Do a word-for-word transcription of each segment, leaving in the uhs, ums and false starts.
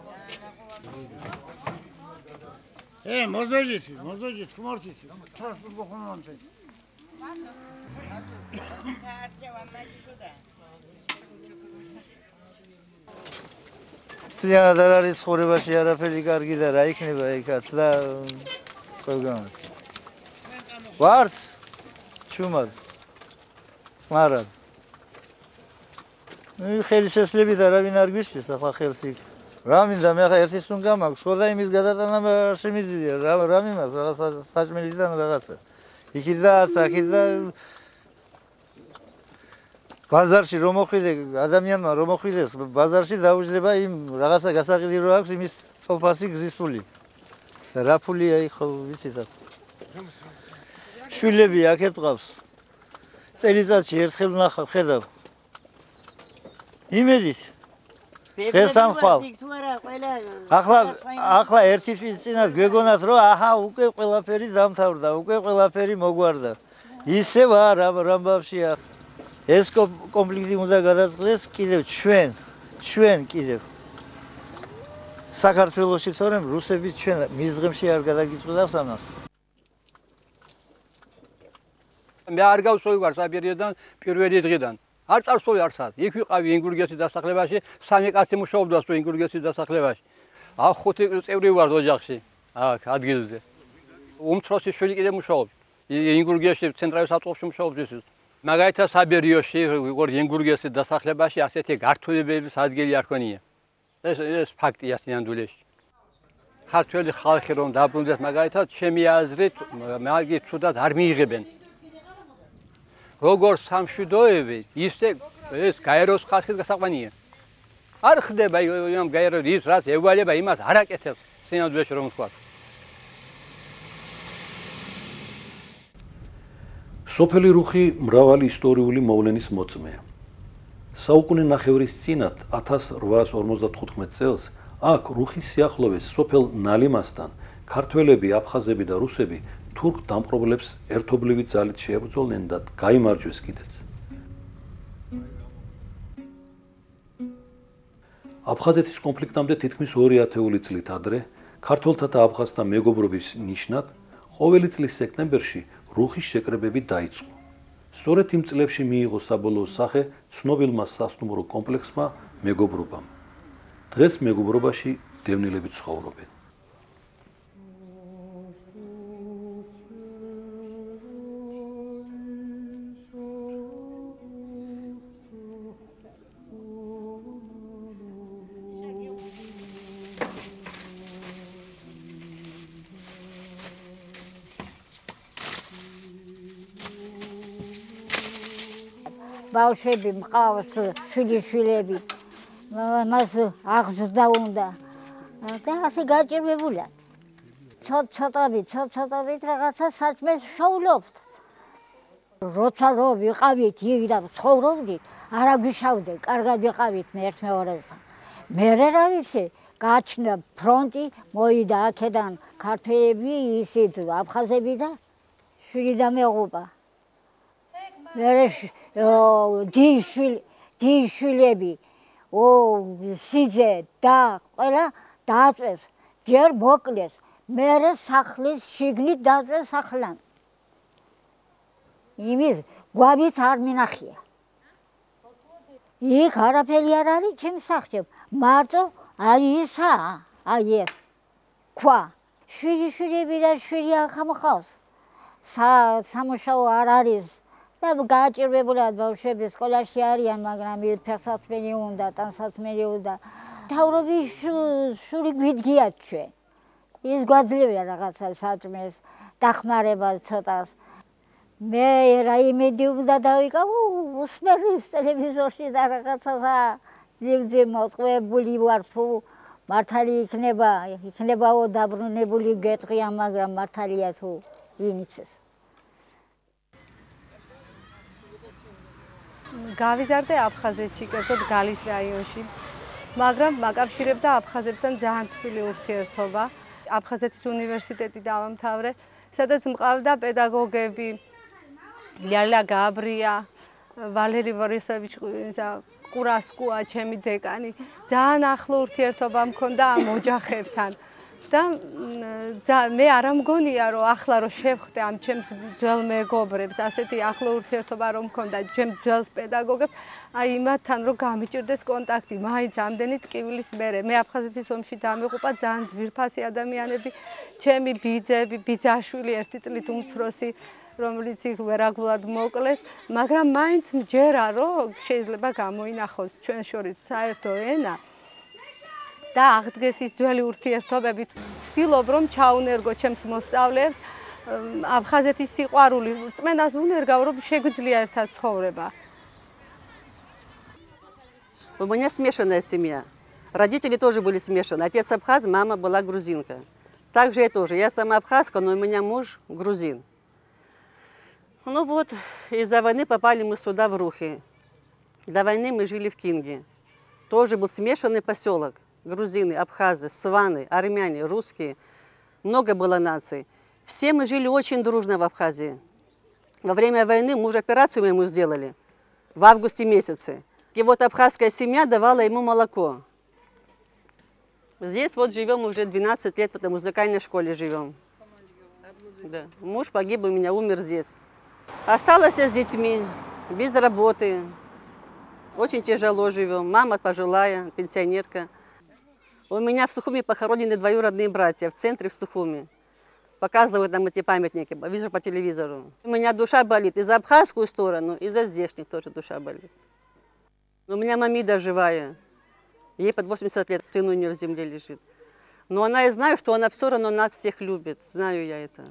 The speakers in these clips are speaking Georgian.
ე მოზოჯით, მოზოჯით, ხმართით. თავს გოხმონთე. სიანად არ არის ცხოვრებაში არაფერი კარგი და რა იქნება იქაც და ყველგან. ვართ ჩუმად. მარად. ნუ ხელისესლები და რავინ არ გვისის ახლა ხელს იქ. რა მინდა მე ახლა ერთის უნდა მაქვს, ხო და იმის გადატანა შემიძლია. რა რა მიმაქვს რაღაცა საჭმელიდან რაღაცა. იქით და არც აქით და ბაზარში რომ მოხვიდე ადამიანმა რომ მოხვიდეს ბაზარში დაუჯდება იმ რაღაცა გასაყიდი რო აქვს იმის თოფასი გზის ფული. და რა ფულია იქ ხო ვიცით აქ. შვილები აქეთ ყავს. წელიწადში ერთხელ ვნახავ, ხედავ. იმედით. დღეს ან ხვალ. ახლა ახლა ერთი თვის წინათ გვეგონათ რომ აჰა უკვე ყველაფერი დამთავრდა, უკვე ყველაფერი მოგვარდა. ისე ვარ რამბავშია. ეს კონფლიქტი უნდა გადაწყდეს კიდევ ჩვენ, ჩვენ კიდევ. საქართველოში თორემ რუსები ჩვენ მის დღემში არ გადაგიწყვეტავს ამას. მე არ გავსვი ვარ საბერიოდან პირველი დღიდან. არ წარსვი არსად. იქ ვიყავი ინგურგესის დასახლებაში, სამი კაცი მუშაობდა სულ ინგურგესის დასახლებაში. ახ ხუთი წევრი ვარ ოჯახში, აქ ადგილზე. უმცროსი შვილი კიდე მუშაობს. ინგურგესში ცენტრალურ საწოლში მუშაობს ის. მაგალითად საბერიოში, როგორ ინგურგესის დასახლებაში ასეთი გართულებების ადგილი არ ქონია. ეს ეს ფაქტია სინამდვილეში. ქართველი ხალხი რომ დაბრუნდეს მაგალითად ჩემი აზრით, მაგით თუდად არ მიიღებენ. როგორ სამშვიდობები, ისე ეს გაეროს ხალხის გასაყვანია. არ ხდება იმ გაეროს ის რაც ევალება იმას არ აკეთებს სინამდვილეში რომ ვთქვა. სოფელი რუხი მრავალი ისტორიული მოვლენის მოწმეა. საუკუნე ნახევრის წინათ ათას რვაას ორმოცდათხუთმეტ წელს აქ რუხის სიახლოვეს სოფელ ნალიმასთან ქართველები, აფხაზები და რუსები თურქ დამპყრობლებს ერთობლივი ძალით შეებრძოლნენ და გაიმარჯვეს კიდეც. აფხაზეთის კონფლიქტამდე თითქმის ორი ათეული წლით ადრე ქართველთა და აფხაზთა მეგობრობის ნიშნად ყოველი წლის სექტემბერში რუხის შეკრებები დაიწყო. სწორედ იმ წლებში მიიღო საბოლოო სახე ცნობილმა სასტუმრო კომპლექსმა მეგობრობამ. დღეს მეგობრობაში დევნილები ცხოვრობენ. ბავშვები მყავს, შვილიშვილები, მას აღზრდა უნდა და ასე გაჭირვებულა. ცოტ-ცოტობით, ცოტ-ცოტობით რაღაცა საჭმელს შოვლობთ. როცა რო ვიყავით იქ და ცხოვრობდით, არ აგვიშავდე, კარგად ვიყავით მე ერთმეორესთან. მერე რა ვიცი, გაჩნდა ფრონტი, მოვიდა აქედან ქართველები, ისეთ აფხაზები და შვილი დამეღუპა. მერე დიშვილები, სიძე და ყველა დააწვეს, ჯერ მოკლეს, მერე სახლის შიგნით დააწვეს სახლან. იმის გვაბიც არ მინახია. იქ არაფერი არ არის ჩემს სახლში, მარტო აი ესაა, აი ეს ქვა. შვილიშვილები და შვილი აქ მყავს. სამუშაო არ არის. გაჭირვებულად ბავშვები სკოლაში არიან, მაგრამ ფეხსაცმელი უნდა, ტანსაცმელი უნდა. მთავრობის შური გვიდგიათ ჩვენ. ის გვაძლევია რაღაცა საჭმელს, დახმარებას ცოტას. მე რა იმედი უნდა დავიკავ, უსმერის ტელევიზორში და რაღაცა ძილზე მოწყობილი ვარ თუ მართალი იქნება, იქნებაო დაბრუნებული გეტყვია, მაგრამ მართალია თუ ინიცეს. გავიზარდე აფხაზეთში, კერძოდ გალის რაიონში, მაგრამ მაკავშირებდა აფხაზებთან ძალიან თბილი ურთიერთობა. აფხაზეთის უნივერსიტეტი დავამთავრე, სადაც მყავდა პედაგოგები, ლიალა გაბრია, ვალერი ბორისოვიჩ ყურასკუა ჩემი დეკანი. ძალიან ახლო ურთიერთობა მქონდა ამ ოჯახებთან. და მე არ მგონია რომ ახლა რომ შევხვდე ამ ჩემს ძველ მეგობრებს, ასეთი ახლო ურთიერთობა რომ მქონდა ჩემ ძველს პედაგოგებს, აი იმათთან რომ გამიჭირდეს კონტაქტი, მაინც ამდენი ტკივილის მერე. მე აფხაზეთის ომში დამეყუპა ძალიან ძვირფასი ადამიანები, ჩემი ბიძები, ბიძაშვილი ერთი წლით უმცროსი, რომელიც ვერაგულად მოკლეს, მაგრამ მაინც მჯერა რომ შეიძლება გამოინახოს ჩვენ შორის საერთო ენა. და აღდგეს ის ძველი ურთიერთობები. ვცდილობ რომ ჩაუნერგო ჩემს მოსწავლეებს აფხაზეთის სიყვარული, რწმენას უნერგავ რომ შეგვიძლია ერთად ცხოვრება. У меня смешанная семья. Родители тоже были смешаны. Отец абхаз, мама была грузинка. Также я тоже. Я сама абхазка, но у меня муж грузин. Ну вот, из-за войны попали мы сюда, в Рухи. До войны мы жили в Кинге. Тоже был смешанный поселок. Грузины, абхазы, сваны, армяне, русские. Много было наций. Все мы жили очень дружно в Абхазии. Во время войны муж операцию мы ему сделали в августе месяце. И вот абхазская семья давала ему молоко. Здесь вот живем уже двенадцать лет, в этой музыкальной школе живем. Да. Муж погиб у меня, умер здесь. Осталась я с детьми, без работы. Очень тяжело живем. Мама пожилая, пенсионерка. У меня в Сухуми похоронены двоюродные братья, в центре в Сухуми. Показывают нам эти памятники, вижу по телевизору. У меня душа болит и за абхазскую сторону, и за здешних тоже душа болит. У меня мамида живая. Ей под восемьдесят лет, сын у нее в земле лежит. Но она и знаю, что она все равно нас всех любит. Знаю я это.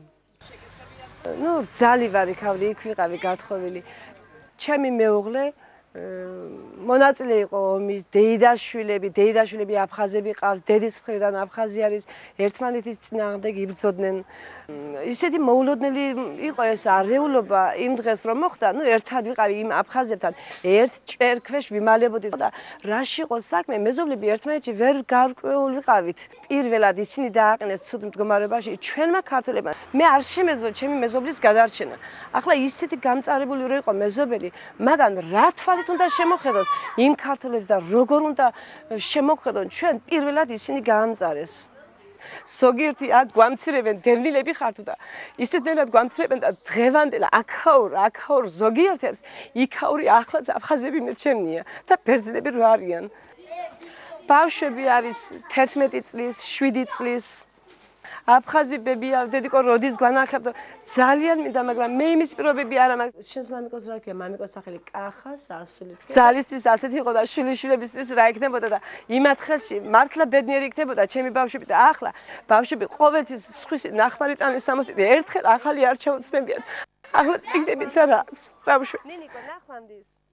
Ну, ძალიან ვარი ქავდი იქ ვიყავი გათხოვილი. ჩემი მეუღლე მონაწილე იყო ომის, დეიდაშვილები, დეიდაშვილები აფხაზები ყავს, დედის მხრიდან აფხაზი არის, ერთმანეთის წინააღმდეგ იბრძოდნენ. ისეთი მოულოდნელი იყო ეს არეულობა იმ დღეს რომ მოხდა, ну ერთად ვიყავი იმ აფხაზებთან, ერთ ჭერქვეშ ვიმალებოდით და რაში იყო საქმე, მეზობლები ერთმანეთში ვერ გარკვეული ვიყავით. პირველად ისინი დააყენეს ცუდ მდგომარეობაში ჩვენმა ქართველებმა. მე არ შემეძლო ჩემი მეზობლის გადარჩენა. ახლა ისეთი გამწარებული რო იყო მეზობელი, მაგრამ რა თვალით უნდა შემოხედოს იმ ქართველებს და როგორ უნდა შემოხედონ ჩვენ პირველად ისინი გაამწარეს. ზოგიერთი აქ გვამცირებენ დევნილები ხართ და ისეთნაირად გვამცირებენ და დღევანდელ აქაურ აქაურ ზოგიერთებს იქაური ახლაც აფხაზები მერჩენია და ბერძნები რო არიან. ბავშვები არის თერთმეტი წლის, შვიდი წლის. აფხაზი ბებია, დედიკო როდის გვანახებდა ძალიან მინდა, მაგრამ მე იმის პირობები არ მაქვს. შენს მამიკოს რა ქვია? მამიკოს სახელი კახა სასულით. ძალისთვის ასეთი იყო და შვილიშვილებისთვის რა იქნებოდა და იმათ ხელში მართლა ბედნიერი იქნებოდა ჩემი ბავშვები და ახლა ბავშვები ყოველთვის სხვისი ნახმარი ტანის სამოსი და ერთხელ ახალი არ ჩაუცმებიათ. ახლა წიგნებიც არ აქვს ბავშვებს. ნინიკო ნახვანდის